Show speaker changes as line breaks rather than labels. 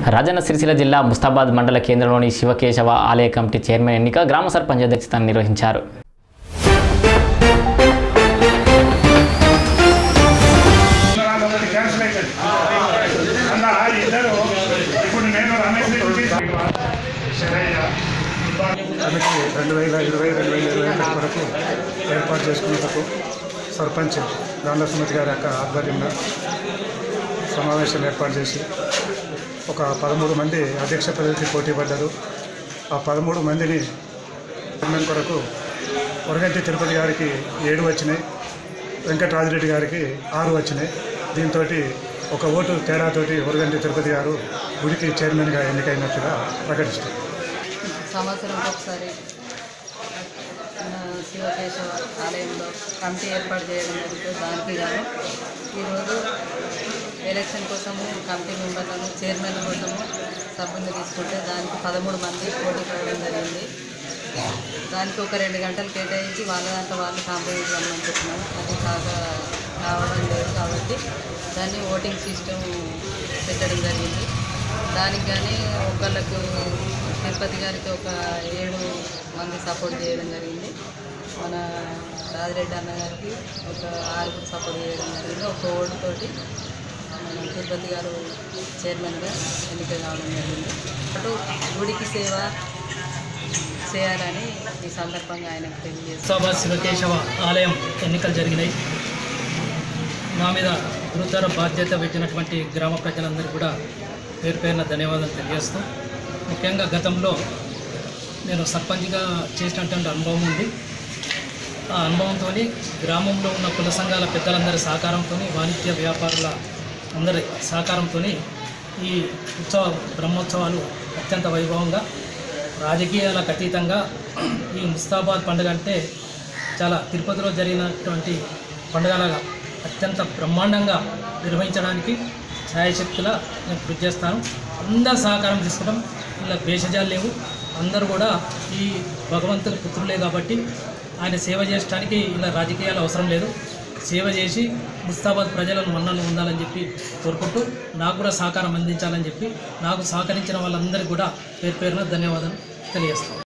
రాజన్న సిరిసిల్ల జిల్లా ముస్తాబాద్ మండల కేంద్రంలోని శివకేశవ ఆలయ కమిటీ చైర్మన్ ఎన్నిక గ్రామ సర్పంచ్ అధ్యక్షతన నిర్వహించారు.
వరకు ఏర్పాటు చేసుకున్నందుకు సర్పంచ్ దాండ్ల సుమతి గారి యొక్క ఆధ్వర్యంలో సమావేశం ఏర్పాటు చేసి ఒక 13 మంది అధ్యక్ష పదవికి పోటీ పడ్డారు. ఆ 13 మందిని చైర్మన్ కొరకు వరగంటి తిరుపతి గారికి 7 వచ్చినాయి, వెంకటరాజిరెడ్డి గారికి 6 వచ్చినాయి. దీంతో ఒక ఓటు తేడాతోటి వరగంటి తిరుపతి గారు గుడికి చైర్మన్గా ఎన్నికైనట్టుగా ప్రకటిస్తారు.
సంవత్సరంకి ఒకసారి శివకేశవ ఆలయంలో కమిటీ ఏర్పాటు చేయడం జరుగుతుంది. దానికి గాను ఈరోజు ఎలక్షన్ కోసము కమిటీ మెంబర్లను చైర్మన్ కోసము సభ్యులు తీసుకుంటే దానికి 13 మంది పోటీ పడడం జరిగింది. దానికి ఒక 2 గంటలు కేటాయించి వాళ్ళ దాంట్లో వాళ్ళు కాంప్రమైజ్ అనుకుంటున్నాం. అది కావడం లేదు కాబట్టి దాన్ని ఓటింగ్ సిస్టమ్ పెట్టడం జరిగింది. దానికి కానీ ఒకళ్ళకు తిరుపతి గారికి ఒక 7 మంది సపోర్ట్ చేయడం జరిగింది. మన రాజిరెడ్డి అన్న గారికి ఒక 6 సపోర్ట్ చేయడం జరిగింది. ఒక ఓటుతోటి మన తిరుపతి గారు చైర్మన్గా ఎన్నిక కావడం జరిగింది. అటు గుడికి సేవ చేయాలని ఈ సందర్భంగా ఆయనకు తెలియజేస్తారు.
ముస్తాబాద్ శివకేశవ ఆలయం ఎన్నికలు జరిగినాయి. నా మీద గురుతర బాధ్యత పెట్టినటువంటి గ్రామ ప్రజలందరికీ కూడా పేరు పేరున ధన్యవాదాలు తెలియజేస్తూ, ముఖ్యంగా గతంలో నేను సర్పంచ్గా చేసినటువంటి అనుభవం ఉంది. ఆ అనుభవంతో గ్రామంలో ఉన్న కుల సంఘాల పెద్దలందరి సహకారంతో, వాణిజ్య వ్యాపారుల అందరి సహకారంతో ఈ బ్రహ్మోత్సవాలు అత్యంత వైభవంగా, రాజకీయాలకు అతీతంగా ఈ ముస్తాబాద్ పండుగ అంటే చాలా తిరుపతిలో జరిగినటువంటి పండుగలాగా అత్యంత బ్రహ్మాండంగా నిర్వహించడానికి ఛాయశక్తులా నేను కృషి చేస్తాను. అందరు సహకారం తీసుకోవడం, ఇలా భేషజాలు లేవు. అందరూ కూడా ఈ భగవంతుని పుత్రులే కాబట్టి ఆయన సేవ చేయడానికి ఇలా రాజకీయాలు అవసరం లేదు. సేవ చేసి ముస్తాబాద్ ప్రజలను మన్నలు ఉండాలని చెప్పి కోరుకుంటూ, నాకు కూడా సహకారం అందించాలని చెప్పి నాకు సహకరించిన వాళ్ళందరికీ కూడా పేరు పేరున ధన్యవాదాలు తెలియజేస్తాను.